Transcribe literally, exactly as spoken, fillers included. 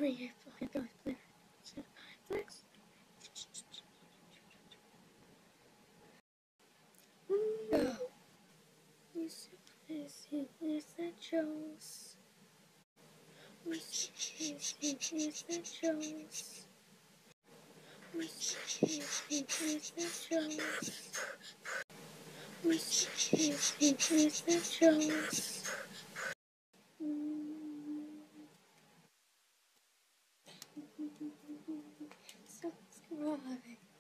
three, four, five, six, six. Go. This is essentials. This is essentials. This is essentials. This is essentials. Subscribe.